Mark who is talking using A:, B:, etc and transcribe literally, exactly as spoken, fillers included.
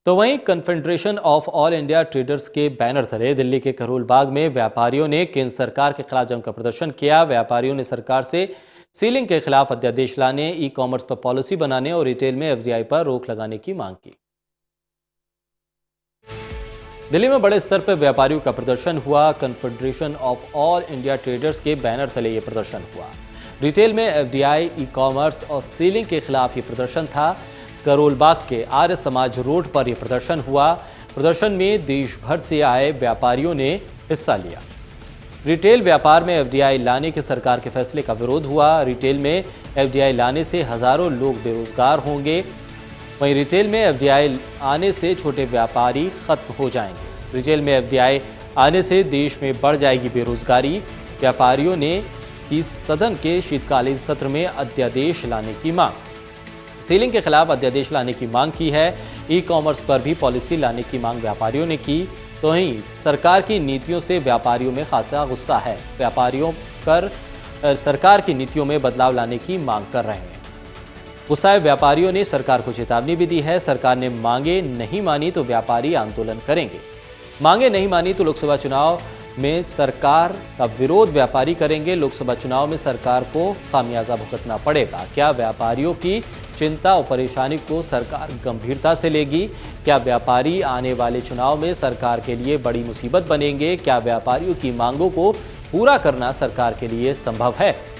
A: तो वहीं confederation of all India traders के बैनर तले दिल्ली के करोल बाग में व्यापारियों ने केंद्र सरकार के खिलाफ जमकर प्रदर्शन किया। व्यापारियों ने सरकार से सीलिंग के खिलाफ अध्यादेश लाने, ई कॉमर्स पर पॉलिसी बनाने और रिटेल में एफडीआई पर रोक लगाने की मांग की। दिल्ली में बड़े स्तर पर व्यापारियों का प्रदर्शन हुआ। Confederation of all India traders के बैनर तले यह प्रदर्शन हुआ। रिटेल में एफडीआई, ई कॉमर्स और सीलिंग के खिलाफ यह प्रदर्शन था। करोल बाग के आर्य समाज रोड पर यह प्रदर्शन हुआ। प्रदर्शन में देश भर से आए व्यापारियों ने हिस्सा लिया। रिटेल व्यापार में एफडीआई लाने के सरकार के फैसले का विरोध हुआ। रिटेल में एफडीआई लाने से हजारों लोग बेरोजगार होंगे। वहीं रिटेल में एफडीआई आने से छोटे व्यापारी खत्म हो जाएंगे। रिटेल में एफडीआई आने से देश में बढ़ जाएगी बेरोजगारी। व्यापारियों ने की सदन के शीतकालीन सत्र में अध्यादेश लाने की मांग। सीलिंग के खिलाफ अध्यादेश लाने की मांग की है। ई कॉमर्स पर भी पॉलिसी लाने की मांग व्यापारियों ने की। तो वहीं सरकार की नीतियों से व्यापारियों में खासा गुस्सा है। व्यापारियों पर सरकार की नीतियों में बदलाव लाने की मांग कर रहे हैं। गुस्साए व्यापारियों ने सरकार को चेतावनी भी दी है। सरकार ने मांगे नहीं मानी तो व्यापारी आंदोलन करेंगे। मांगे नहीं मानी तो लोकसभा चुनाव में सरकार का विरोध व्यापारी करेंगे। लोकसभा चुनाव में सरकार को खामियाजा भुगतना पड़ेगा। क्या व्यापारियों की चिंता और परेशानी को सरकार गंभीरता से लेगी? क्या व्यापारी आने वाले चुनाव में सरकार के लिए बड़ी मुसीबत बनेंगे? क्या व्यापारियों की मांगों को पूरा करना सरकार के लिए संभव है?